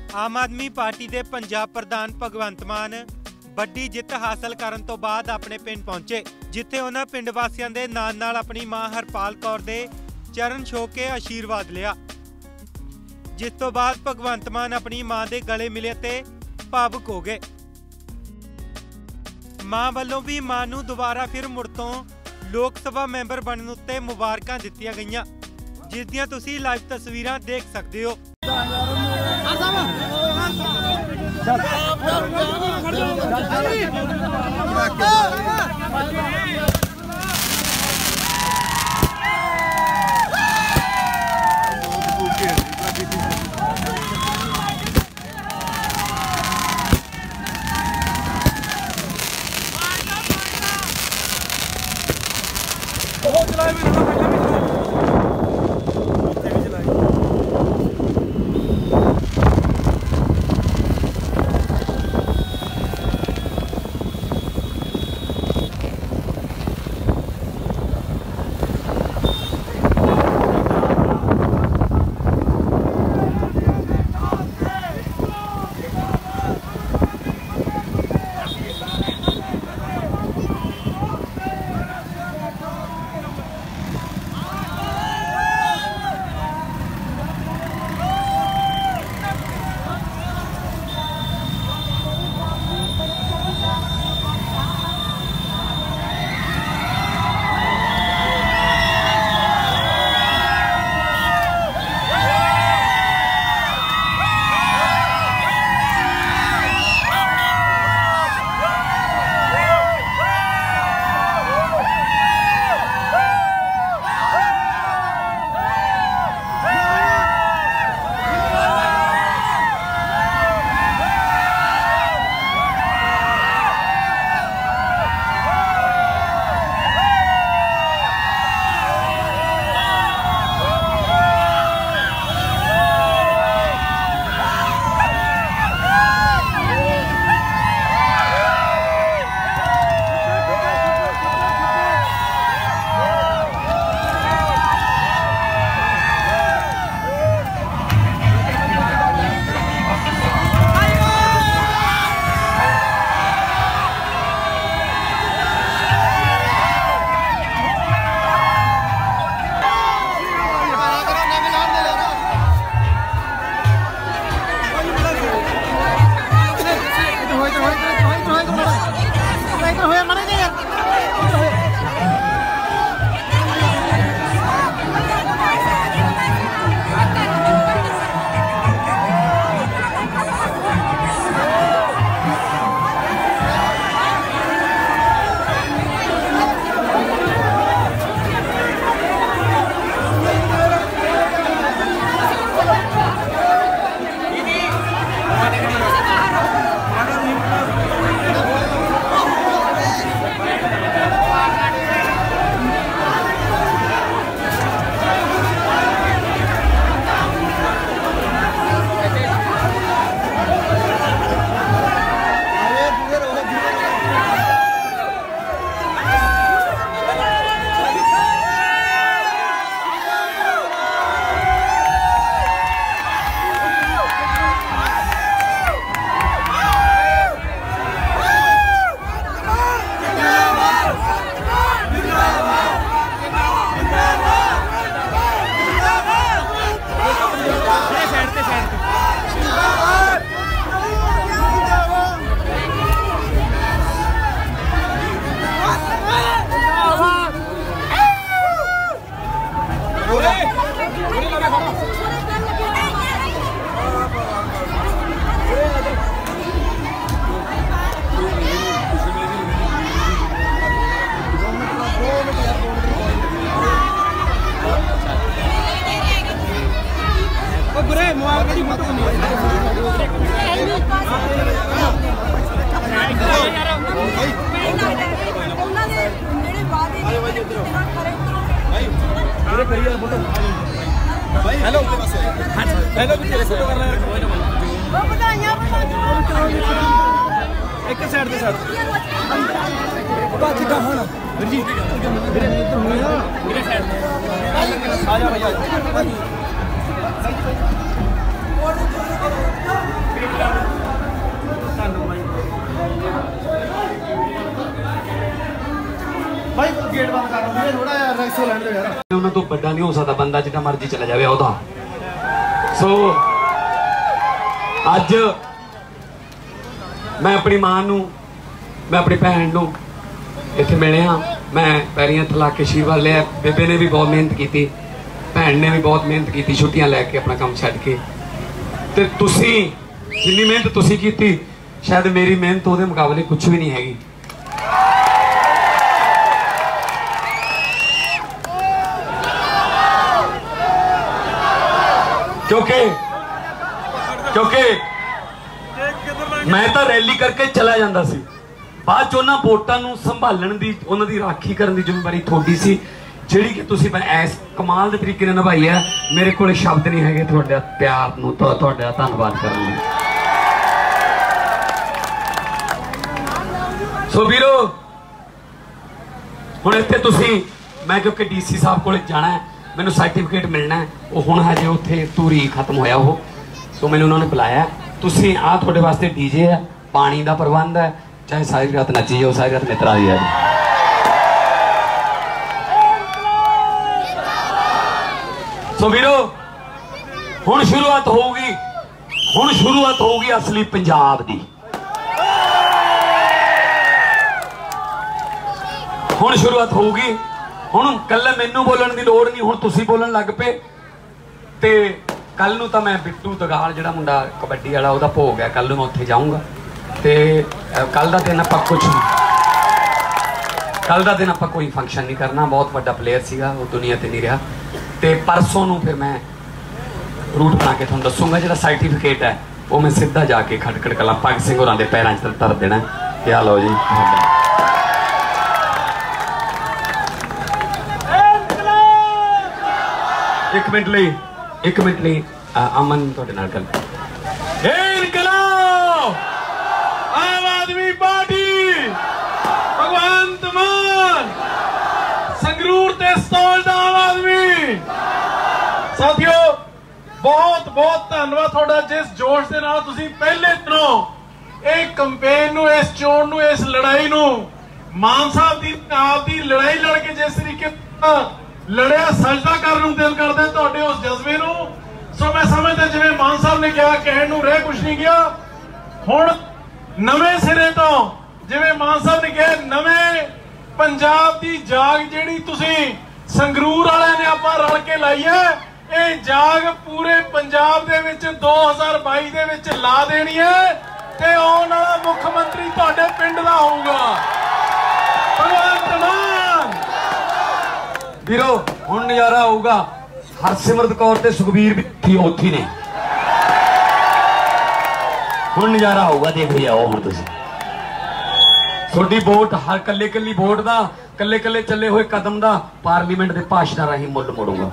आम आदमी पार्टी के पंजाब प्रधान भगवंत मान वड्डी जित हासिल करन तो बाद अपने पिंड पहुंचे, जिथे उन्हां पिंड वासियों के नाल अपनी मां हरपाल कौर दे चरण छो के आशीर्वाद लिया, जिस तो बाद भगवंत मान अपनी मां के गले मिले ते भावुक हो गए। मां वालों भी मां नूं दोबारा फिर मुड़ तो लोक सभा मैंबर बनने उत्ते मुबारकां दित्तियां गईयां, जिस दियां तुसीं लाइव तस्वीरां देख सकते हो। हेलो हेलो फोटो कर रहे हैं एक साइड ਦੇ ਸਾਥ ਬਾਜੀ ਦਾ ਹੋਣਾ ਵੀਰ ਜੀ ਮੇਰੇ ਸਾਈਡ ਆ ਜਾ ਭਾਈ ਆ ਜਾ ਉਹਨਾਂ ਤੋਂ ਵੱਡਾ ਨਹੀਂ ਹੋ ਸਕਦਾ ਬੰਦਾ, ਜਿੱਦਾਂ ਮਰਜ਼ੀ ਚਲਾ ਜਾਵੇ ਉਹਦਾ। ਸੋ ਅੱਜ मैं अपनी मां नूं, मैं अपनी भैन नूं इत्थे मिलिया, मैं पैरियां हत्थ ला के आशीर्वाद लिया। बेबे ने भी बहुत मेहनत की, भैन ने भी बहुत मेहनत की, छुट्टियां लैके अपना काम छड्ड के। ते तुसीं जिन्नी मेहनत तुसीं कीती, शायद मेरी मेहनत उहदे मुकाबले कुछ भी नहीं हैगी। क्योंकि मैं तो रैली करके चला जाता सी, बाद च उन्हां वोटां नूं संभालण दी, उन्हां दी राखी करन दी जिम्मेवारी थोड़ी सी, जिहड़ी कि तुसीं इस कमाल दे तरीके नाल निभाई है। मेरे कोल शब्द नहीं हैगे तुहाडे प्यार नूं, तुहाडा धन्नवाद करन लई। सो वीरो हुण इत्थे तुसीं, मैं क्योंकि DC साहब कोल जाना है, मैनूं सर्टिफिकेट मिलना है, वो हुण हजे उत्थे तूरी खत्म होया वो, सो मैनूं उन्होंने बुलाया। तुसीं आ तुहाडे वास्ते DJ है, पानी का प्रबंध है, चाहे सारी रात नची जाओ, सारी रात मित्रा दी है। सो वीरो हुण शुरुआत होगी असली पंजाब दी। हुण शुरुआत होगी, हुण कल्ले मैनू बोलण दी लोड़ नहीं, हुण तुसीं बोलण लग पे। ते कल नूं तां मैं बिट्टू दगाल जिहड़ा मुंडा कबड्डी वाला उहदा भोग है, कल नूं मैं उत्थे जाऊँगा। ते कल दा दिन आपां कोई फंक्शन नहीं करना, बहुत वड्डा प्लेयर सीगा, वो दुनिया ते नहीं रहा। ते परसों नूं फिर मैं रूट बना के तुहानूं दसूँगा, जिहड़ा सर्टिफिकेट है वो मैं सीधा जाके खटखड़ कलां भगत सिंह होरां दे पैरां 'च धर देना। क्या लो जी, एक मिनट ਲਈ अमन तुहाडे नाल गल। इनकलाब आम आदमी पार्टी भगवंत मान संगरूर ते सतौल दा आम आदमी। साथियों बहुत बहुत धन्नवाद तुहाडा, जिस जोश दे नाल तुसीं पहले दिनों इस कंपेन नूं, इस चोण नूं, इस लड़ाई नूं, मान साहब दी आप दी लड़ाई लड़ के जिस तरीके लड़िया, सजदा करन नूं दिल करदा तुहाडे उस जज्बे नूं। सो मैं समझदा जिवें मान साहब ने कहा, कहण नूं रह कुछ नहीं गया। हुण नवें सिरे तो जिवें मान साहब ने कहा, नवें पंजाब दी जाग जिहड़ी तुसीं संगरूर वालिआं ने आपां रल के लाई है, ਇਹ ਜਾਗ ਪੂਰੇ ਪੰਜਾਬ ਦੇ ਵਿੱਚ 2022 ਦੇ ਵਿੱਚ ਲਾ ਦੇਣੀ ਹੈ ਤੇ ਆਉਣ ਵਾਲਾ ਮੁੱਖ ਮੰਤਰੀ ਤੁਹਾਡੇ ਪਿੰਡ ਦਾ ਹੋਊਗਾ ਭਗਵੰਤ ਮਾਨ। ਵੀਰੋ ਹੁਣ ਨਜ਼ਾਰਾ ਆਊਗਾ, ਹਰਸਿਮਰਤ ਕੌਰ ਤੇ ਸੁਖਬੀਰ ਵੀ ਉੱਥੇ ਨੇ, ਹੁਣ ਨਜ਼ਾਰਾ ਆਊਗਾ, ਦੇਖ ਜਾਓ ਹੁਣ ਤੁਸੀਂ। ਤੁਹਾਡੀ ਵੋਟ ਹਰ ਕੱਲੇ ਕੱਲੀ ਵੋਟ ਦਾ, ਕੱਲੇ ਕੱਲੇ ਚੱਲੇ ਹੋਏ ਕਦਮ ਦਾ ਪਾਰਲੀਮੈਂਟ ਦੇ ਭਾਸ਼ਣਾਂ ਰਾਹੀਂ ਮੁੱਲ ਮੋੜੂਗਾ।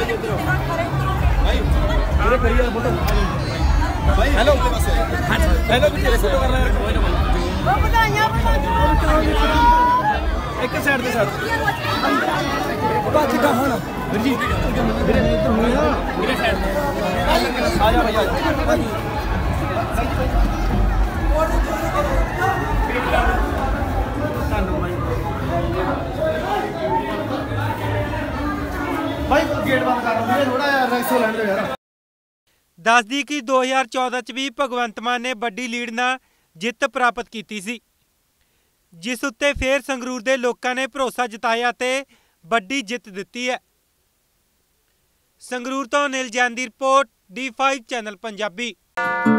भाई हेलो हेलो भी तेरे फोटो कर रहा है एक साइड पे साइड बात कहां ना जी मेरे साइड आ जा भैया भाई गेट बंद कर मुझे थोड़ा यार रैक्सो लैंड दो यार। ਦੱਸਦੀ ਕਿ 2014 ਚ ਵੀ ਭਗਵੰਤ ਮਾਨ ਨੇ ਵੱਡੀ ਲੀਡ ਨਾਲ ਜਿੱਤ ਪ੍ਰਾਪਤ ਕੀਤੀ ਸੀ, ਜਿਸ ਉੱਤੇ ਫੇਰ ਸੰਗਰੂਰ ਦੇ ਲੋਕਾਂ ਨੇ ਭਰੋਸਾ ਜਤਾਇਆ ਤੇ ਵੱਡੀ ਜਿੱਤ ਦਿੱਤੀ ਹੈ। ਸੰਗਰੂਰ ਤੋਂ ਅਨਿਲ ਜੈਨ ਦੀ ਰਿਪੋਰਟ D5 ਚੈਨਲ ਪੰਜਾਬੀ।